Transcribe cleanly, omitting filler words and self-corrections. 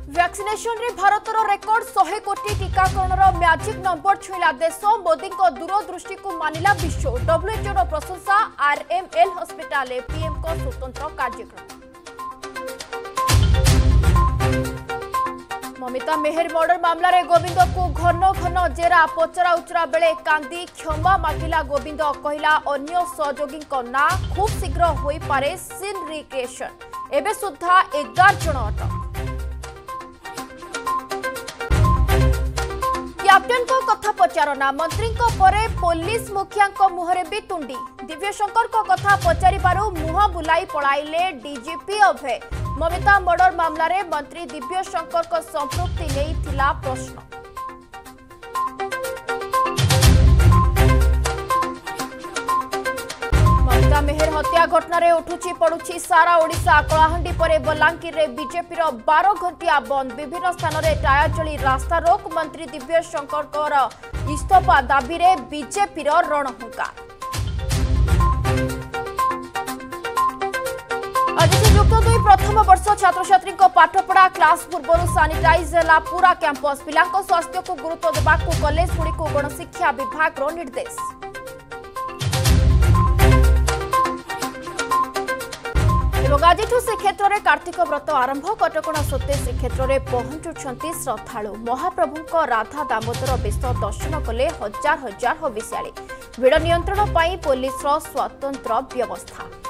Vaccination रे भारतर record 100 कोटी टीकाकरण मैजिक नंबर छुईला देश मोदी दूरदृष्टि को मानिला विश्व WHO प्रशंसा RML हॉस्पिटल पीएम को स्वतंत्र कार्यक्रम। ममिता मेहर मर्डर मामला रे गोविंद को घन घन जेरा पचरा उचरा बेले कांदी क्षमा मागिला गोविंद कहला अन्य सहयोगी ना खूब शीघ्र होई पारे सीन रिक्रिएशन एबे सुद्धा 11 जन अटक। कैप्टेन को कथा पचारना मंत्री परे पुलिस मुखिया मुहरे भी तुंडी दिव्यशंकर को कथा पचारि मुह बुलाई पड़ाइले डीजीपी अभय। ममिता मर्डर मामला रे मंत्री दिव्यशंकर को संपृक्ति नहीं थिला प्रश्न। ममिता मेहर हत्या घटना रे उठुची पड़ुची सारा ओडिशा। कलाहांडी परे बलांगीर रे बीजेपी 12 घंटिया बंद विभिन्न स्थान रे टायर जली रास्ता रोक। मंत्री दिव्यशंकर इस्तीफा दाबी रे बीजेपी रणहुंकार। आज युक्त 2 प्रथम वर्ष छात्र छात्री पाठपढ़ा क्लास पूर्व सानिटाइज है पूरा कैंपस। पिला स्वास्थ्य को गुरुत्व देवा कॉलेज गुड़ी को गणशिक्षा विभाग निर्देश। आज श्रीक्षेत्र में कार्तिक व्रत आरंभ। कटकणा सत्वे श्रीक्षेत्र में पहुंचुंट श्रद्धालु। महाप्रभु राधा दामोदर बेश दर्शन कले हजार हजार हविष्याली। भिड़ नियंत्रण पर पुलिस स्वतंत्र व्यवस्था।